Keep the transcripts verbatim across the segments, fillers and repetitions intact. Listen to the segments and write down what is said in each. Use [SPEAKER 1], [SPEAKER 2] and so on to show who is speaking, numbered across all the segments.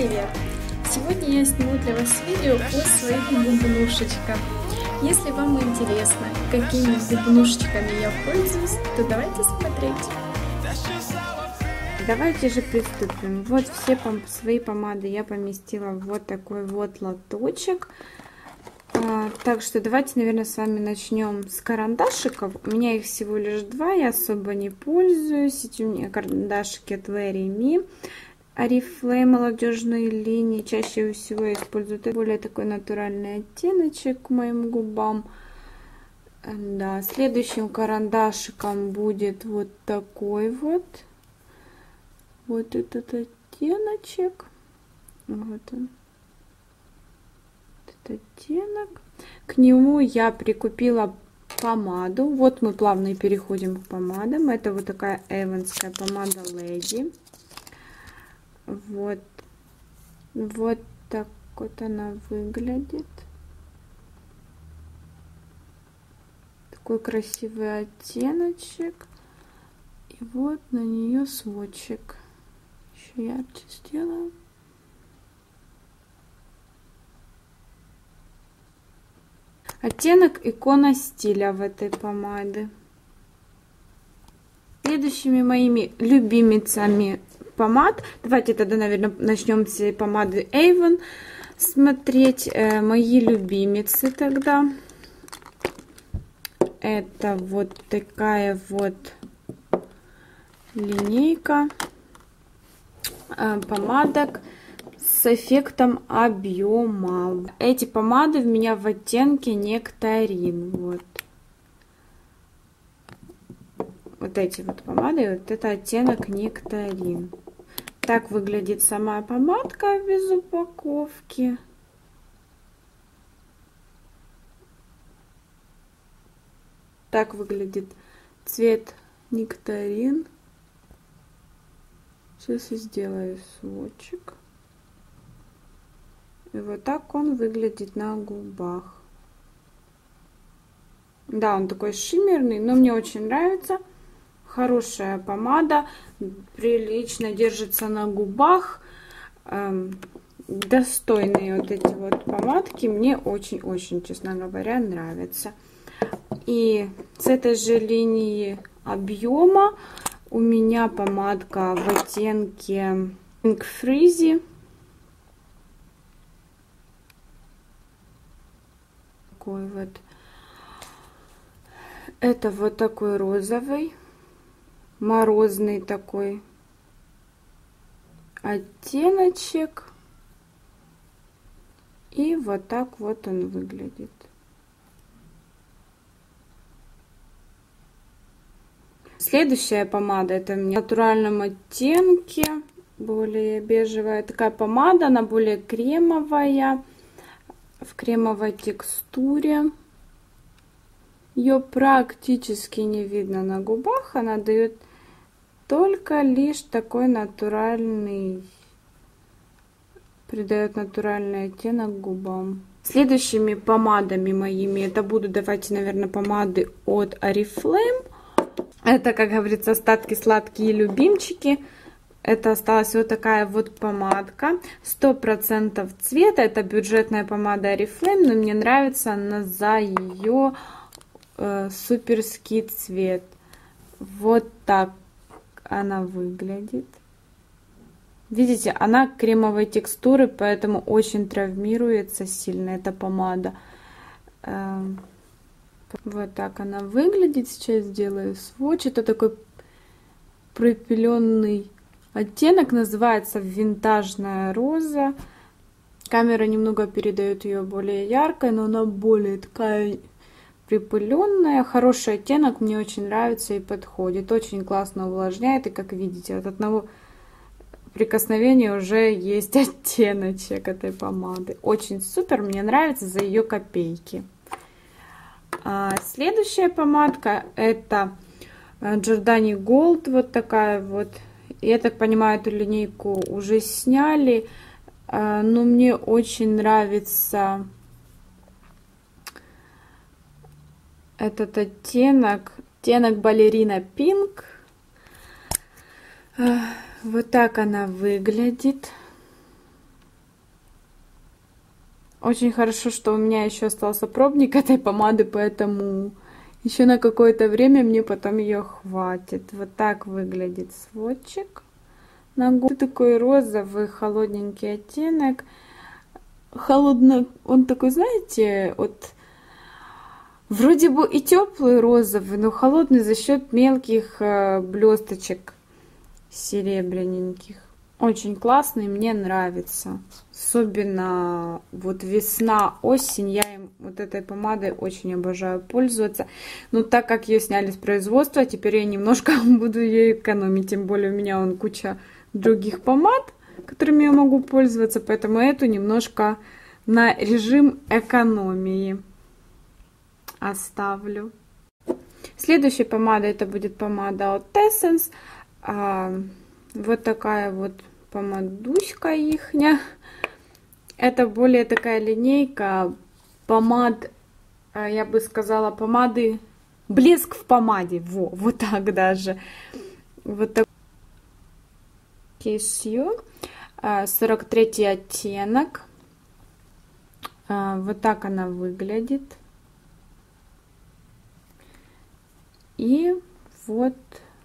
[SPEAKER 1] привет! Сегодня я сниму для вас видео о своих губнушечках. Если вам интересно, какими губнушечками я пользуюсь, то давайте смотреть.
[SPEAKER 2] Давайте же приступим. Вот все пом свои помады я поместила в вот такой вот лоточек. А, так что давайте, наверное, с вами начнем с карандашиков. У меня их всего лишь два, я особо не пользуюсь. Эти у меня карандашики от Very Me. Oriflame молодежной линии. Чаще всего я использую более такой натуральный оттеночек к моим губам. Да, следующим карандашиком будет вот такой вот. Вот этот оттеночек. Вот он. Этот оттенок. К нему я прикупила помаду. Вот мы плавно переходим к помадам. Это вот такая эванская помада Lady. Вот, вот так вот она выглядит. Такой красивый оттеночек. И вот на нее сводчик. Еще ярче сделаю. Оттенок икона стиля в этой помаде. Следующими моими любимицами помад. Давайте тогда, наверное, начнем с помады Avon смотреть. Э, мои любимицы тогда. Это вот такая вот линейка э, помадок с эффектом объема. Эти помады в меня в оттенке нектарин. Вот. Вот эти вот помады, вот это оттенок нектарин. Так выглядит сама помадка без упаковки. Так выглядит цвет нектарин. Сейчас я сделаю сводчик. И вот так он выглядит на губах. Да, он такой шиммерный, но мне очень нравится. Хорошая помада, прилично держится на губах. Эм, достойные вот эти вот помадки мне очень-очень, честно говоря, нравятся. И с этой же линии объема у меня помадка в оттенке Pink Frizzy. Такой вот. Это вот такой розовый. Морозный такой оттеночек. И вот так вот он выглядит. Следующая помада, это в натуральном оттенке, более бежевая. Такая помада, она более кремовая, в кремовой текстуре. Ее практически не видно на губах, она дает только лишь такой натуральный, придает натуральный оттенок губам. Следующими помадами моими, это будут, давайте, наверное, помады от Oriflame. Это, как говорится, остатки сладкие любимчики. Это осталась вот такая вот помадка. сто процентов цвета. Это бюджетная помада Oriflame, но мне нравится она за ее э, суперский цвет. Вот так она выглядит. Видите, она кремовой текстуры, поэтому очень травмируется сильно эта помада. Вот так она выглядит. Сейчас сделаю сводч. Это такой пропыленный оттенок. Называется винтажная роза. Камера немного передает ее более яркой, но она более такая припыленная. Хороший оттенок. Мне очень нравится и подходит. Очень классно увлажняет. И как видите, от одного прикосновения уже есть оттеночек этой помады. Очень супер. Мне нравится за ее копейки. А следующая помадка это Giordani Gold, вот такая вот. Я так понимаю, эту линейку уже сняли, но мне очень нравится этот оттенок, оттенок балерина Pink. Вот так она выглядит. Очень хорошо, что у меня еще остался пробник этой помады, поэтому еще на какое-то время мне потом ее хватит. Вот так выглядит сводчик на губы. Такой розовый холодненький оттенок. Холодно, он такой, знаете, вот вроде бы и теплый розовый, но холодный за счет мелких э, блесточек серебряненьких. Очень классный, мне нравится. Особенно вот весна, осень, я им вот этой помадой очень обожаю пользоваться. Но так как ее сняли с производства, теперь я немножко буду ее экономить. Тем более у меня вон куча других помад, которыми я могу пользоваться. Поэтому эту немножко на режим экономии оставлю. Следующая помада, это будет помада от Essence. А, вот такая вот помадуська ихня. Это более такая линейка помад, я бы сказала, помады, блеск в помаде. Во, вот так даже. Вот так. Кисью. сорок третий оттенок. Вот так она выглядит. И вот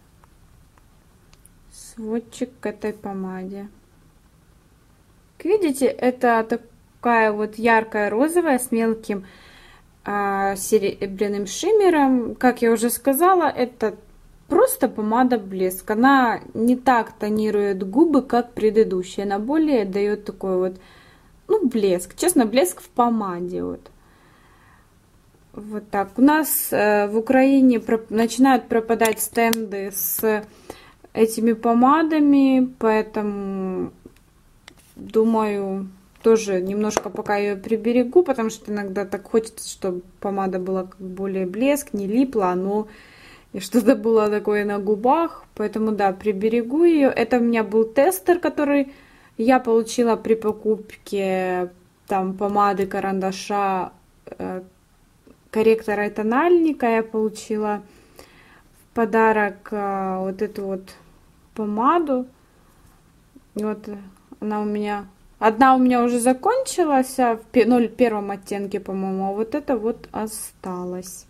[SPEAKER 2] сводчик к этой помаде. Как видите, это такая вот яркая розовая с мелким а, серебряным шиммером. Как я уже сказала, это просто помада блеск. Она не так тонирует губы, как предыдущая. Она более дает такой вот, ну, блеск. Честно, блеск в помаде. Вот, вот так. У нас э, в Украине проп- начинают пропадать стенды с этими помадами, поэтому думаю, тоже немножко пока ее приберегу, потому что иногда так хочется, чтобы помада была как более блеск, не липла, но и что-то было такое на губах, поэтому да, приберегу ее. Это у меня был тестер, который я получила при покупке там помады, карандаша, э, корректора и тональника. Я получила в подарок э, вот эту вот помаду. Вот она у меня, одна у меня уже закончилась в ноль первом оттенке, по-моему, а вот это вот осталось.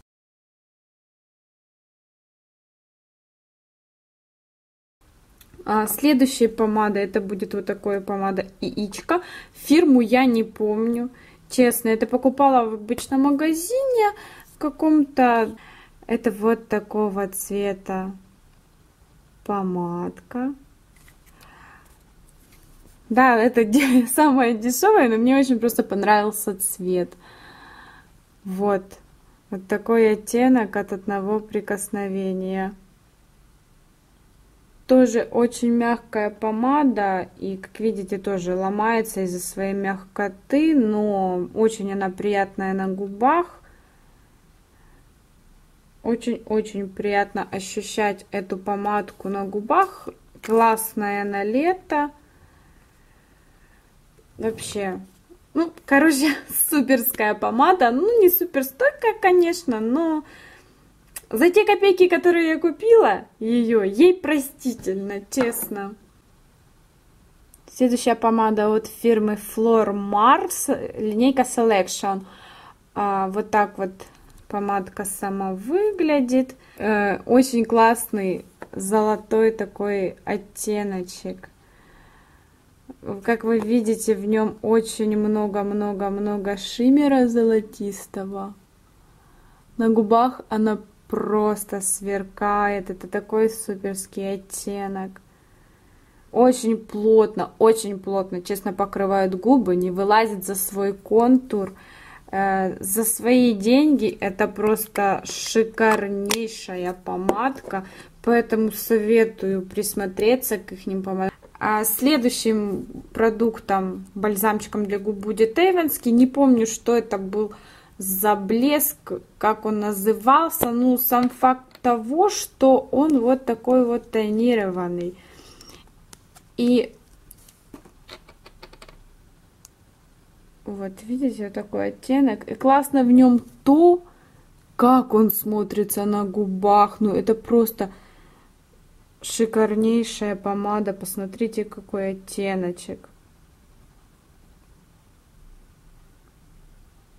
[SPEAKER 2] А следующая помада, это будет вот такая помада яичко. Фирму я не помню, честно. Это покупала в обычном магазине каком-то. Это вот такого цвета помадка. Да, это самая дешевая, но мне очень просто понравился цвет. Вот. Вот такой оттенок от одного прикосновения. Тоже очень мягкая помада. И, как видите, тоже ломается из-за своей мягкоты. Но очень она приятная на губах. Очень-очень приятно ощущать эту помадку на губах. Классная на лето. Вообще, ну, короче, суперская помада. Ну, не суперстойкая, конечно, но за те копейки, которые я купила ее, ей простительно, честно. Следующая помада от фирмы Flor Mars, линейка Selection. А, вот так вот помадка сама выглядит. Э, очень классный золотой такой оттеночек. Как вы видите, в нем очень много-много-много шиммера золотистого. На губах она просто сверкает. Это такой суперский оттенок. Очень плотно, очень плотно, честно, покрывают губы, не вылазит за свой контур. За свои деньги это просто шикарнейшая помадка. Поэтому советую присмотреться к их помадам. А следующим продуктом, бальзамчиком для губ будет Эйвенский. Не помню, что это был за блеск, как он назывался. Ну, сам факт того, что он вот такой вот тонированный. И вот, видите, такой оттенок. И классно в нем то, как он смотрится на губах. Ну, это просто шикарнейшая помада. Посмотрите, какой оттеночек.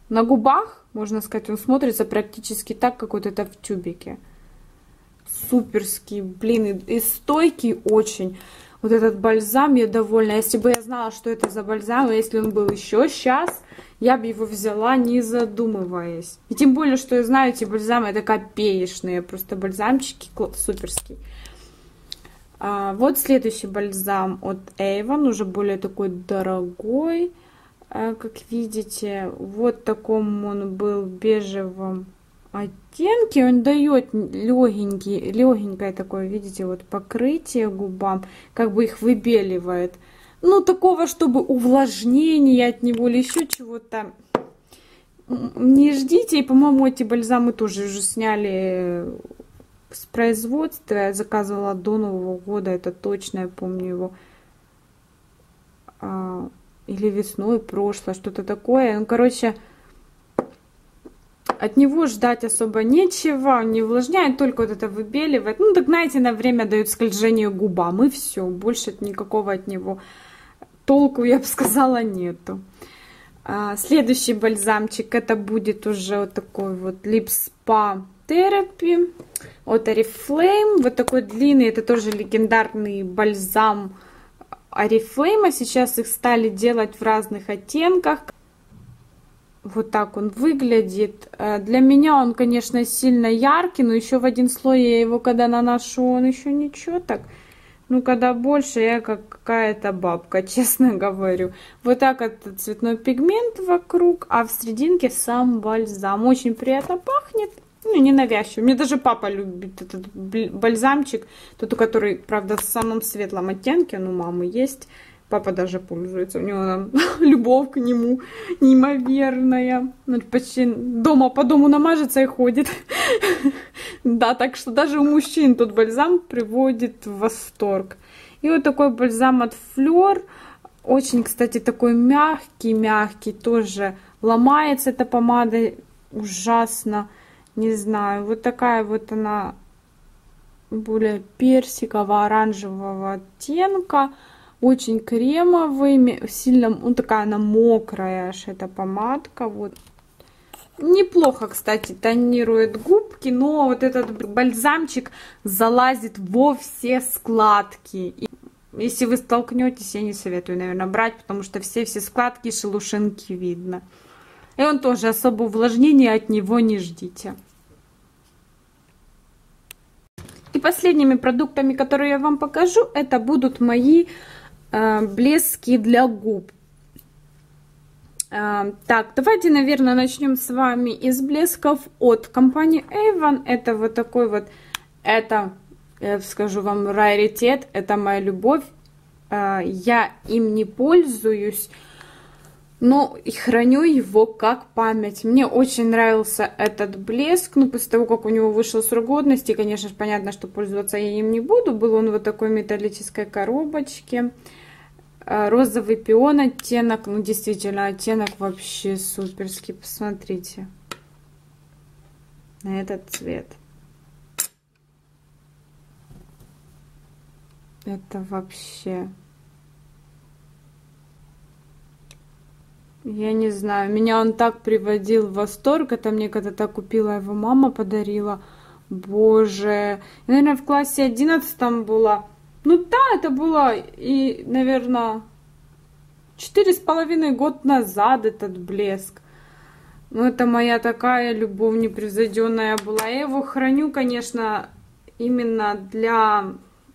[SPEAKER 2] На губах, можно сказать, он смотрится практически так, как вот это в тюбике. Суперский, блин, и, и стойкий очень. Вот этот бальзам, я довольна. Если бы я знала, что это за бальзам, если он был еще сейчас, я бы его взяла, не задумываясь. И тем более, что я знаю, эти бальзамы, это копеечные, просто бальзамчики суперские. А, вот следующий бальзам от Avon, уже более такой дорогой. Как видите, вот таком он был в бежевом оттенке. Он дает легенький, легенькое такое, видите, вот покрытие губам, как бы их выбеливает. Ну, такого, чтобы увлажнения от него или еще чего-то не ждите. И, по-моему, эти бальзамы тоже уже сняли с производства. Я заказывала до Нового года, это точно, я помню его. Или весной прошлое, что-то такое. Ну, короче, от него ждать особо нечего. Он не увлажняет, только вот это выбеливает. Ну, так, знаете, на время дает скольжение губам. И все. Больше никакого от него толку, я бы сказала, нету. А, следующий бальзамчик, это будет уже вот такой вот Lip Spa Therapy от Oriflame. Вот такой длинный, это тоже легендарный бальзам Oriflame. Сейчас их стали делать в разных оттенках. Вот так он выглядит. Для меня он, конечно, сильно яркий, но еще в один слой я его когда наношу, он еще ничего так. Ну, когда больше, я как какая-то бабка, честно говорю. Вот так это цветной пигмент вокруг, а в серединке сам бальзам. Очень приятно пахнет. Ну, ненавязчиво. Мне даже папа любит этот бальзамчик. Тот, который, правда, в самом светлом оттенке. Он у мамы есть. Папа даже пользуется. У него там любовь к нему неимоверная. Он почти дома по дому намажется и ходит. Да, так что даже у мужчин тот бальзам приводит в восторг. И вот такой бальзам от Fleur. Очень, кстати, такой мягкий-мягкий. Тоже ломается эта помада ужасно. Не знаю, вот такая вот она более персиково-оранжевого оттенка. Очень кремовый, сильно, ну такая она мокрая аж эта помадка. Вот. Неплохо, кстати, тонирует губки, но вот этот бальзамчик залазит во все складки. И если вы столкнетесь, я не советую, наверное, брать, потому что все-все складки и шелушинки видно. И он тоже особо увлажнения от него не ждите. И последними продуктами, которые я вам покажу, это будут мои э, блески для губ. Э, так, давайте, наверное, начнем с вами из блесков от компании Avon. Это вот такой вот, это, я скажу вам, раритет, это моя любовь. Э, я им не пользуюсь, но и храню его как память. Мне очень нравился этот блеск. Ну, после того, как у него вышел срок годности, конечно же, понятно, что пользоваться я им не буду. Был он в вот такой металлической коробочке. Розовый пион оттенок. Ну, действительно, оттенок вообще суперский. Посмотрите на этот цвет. Это вообще... Я не знаю, меня он так приводил в восторг. Это мне когда-то купила его мама, подарила. Боже, я, наверное, в классе одиннадцатом была. Ну да, это было и, наверное, четыре с половиной года назад этот блеск. Ну, это моя такая любовь непревзойденная была. Я его храню, конечно, именно для...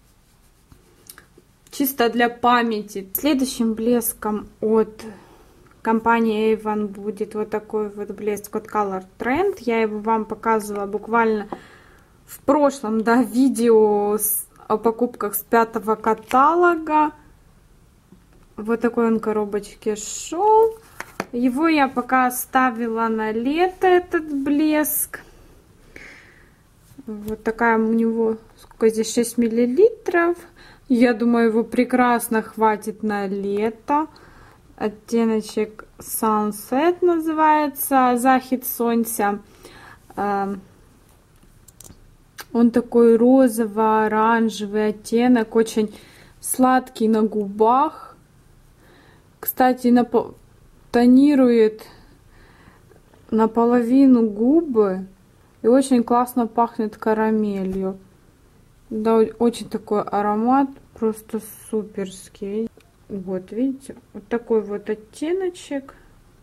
[SPEAKER 2] чисто для памяти. Следующим блеском от... компания Avon будет вот такой вот блеск от Color Trend. Я его вам показывала буквально в прошлом, да, видео с, о покупках с пятого каталога. Вот такой он в коробочке шел. Его я пока оставила на лето, этот блеск. Вот такая у него, сколько здесь, шесть миллилитров. Я думаю, его прекрасно хватит на лето. Оттеночек Sunset называется, захід сонця. Он такой розово-оранжевый оттенок, очень сладкий на губах. Кстати, тонирует наполовину губы. И очень классно пахнет карамелью. Да, очень такой аромат, просто суперский. Вот, видите, вот такой вот оттеночек.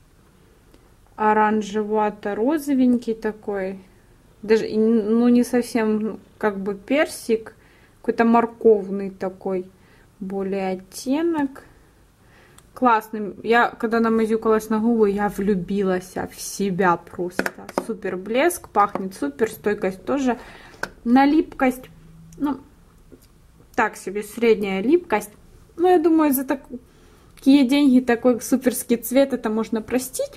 [SPEAKER 2] Оранжевато-розовенький такой. Даже, ну, не совсем как бы персик. Какой-то морковный такой более оттенок. Классный. Я, когда намазюкалась на губы, я влюбилась в себя просто. Супер блеск, пахнет супер, стойкость тоже. На липкость, ну, так себе, средняя липкость. Но я думаю, за такие деньги такой суперский цвет это можно простить.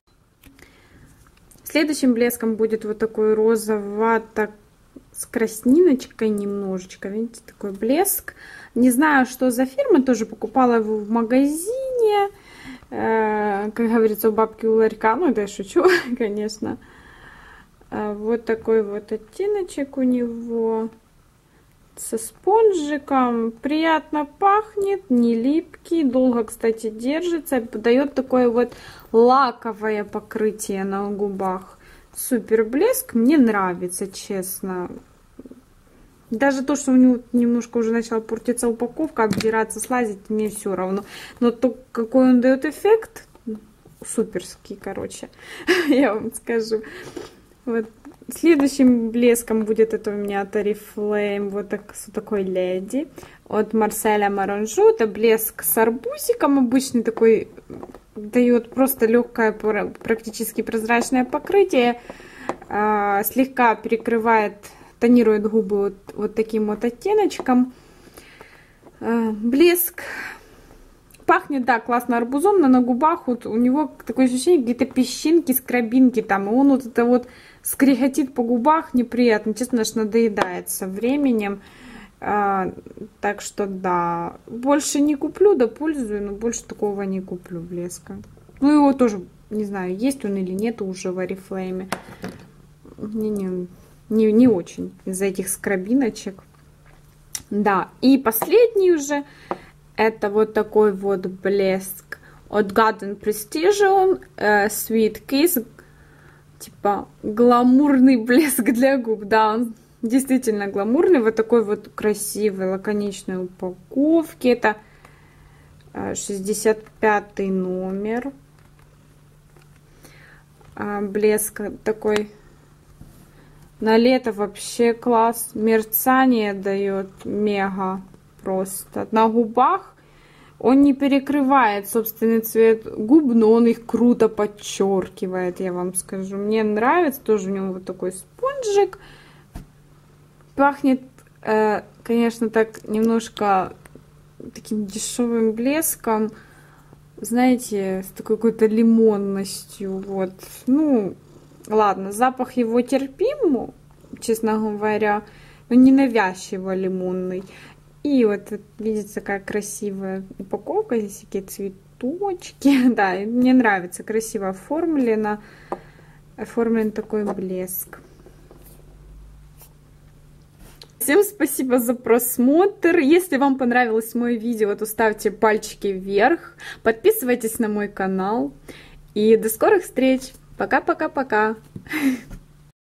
[SPEAKER 2] Следующим блеском будет вот такой розовато с красниночкой немножечко. Видите, такой блеск. Не знаю, что за фирма, тоже покупала его в магазине. Э, как говорится, у бабки у ларька. Ну, это я шучу, конечно. Э, вот такой вот оттеночек у него. Со спонжиком. Приятно пахнет, не липкий. Долго, кстати, держится. Дает такое вот лаковое покрытие на губах. Супер блеск. Мне нравится, честно. Даже то, что у него немножко уже начала портиться упаковка, обдираться, слазить, мне все равно. Но то, какой он дает эффект, суперский, короче, я вам скажу. Вот. Следующим блеском будет это у меня от Oriflame, вот, так, вот такой леди от Марселя Маранжу. Это блеск с арбузиком обычный такой, дает просто легкое, практически прозрачное покрытие, а, слегка перекрывает, тонирует губы вот, вот таким вот оттеночком. А, блеск пахнет, да, классно арбузом, но на губах вот у него такое ощущение, какие-то песчинки, скрабинки там, и он вот это вот скреготит по губах, неприятно, честно, аж надоедает со временем. А, так что да, больше не куплю, да пользую, но больше такого не куплю блеска. Ну его тоже, не знаю, есть он или нет уже в Oriflame. Не, не, не, не очень из-за этих скрабиночек. Да, и последний уже, это вот такой вот блеск от Garden Precision э, Sweet Kiss. Типа гламурный блеск для губ. Да, он действительно гламурный. Вот такой вот красивой, лаконичной упаковке. Это шестьдесят пятый номер. Блеск такой на лето вообще класс. Мерцание дает мега просто. На губах он не перекрывает собственный цвет губ, но он их круто подчеркивает, я вам скажу. Мне нравится, тоже у него вот такой спонжик. Пахнет, э, конечно, так немножко таким дешевым блеском. Знаете, с такой какой-то лимонностью. Вот. Ну, ладно, запах его терпим, честно говоря, но ненавязчиво лимонный. И вот, видите, такая красивая упаковка, здесь такие цветочки. Да, мне нравится, красиво оформлено. Оформлен такой блеск. Всем спасибо за просмотр. Если вам понравилось мое видео, то ставьте пальчики вверх. Подписывайтесь на мой канал. И до скорых встреч. Пока-пока-пока.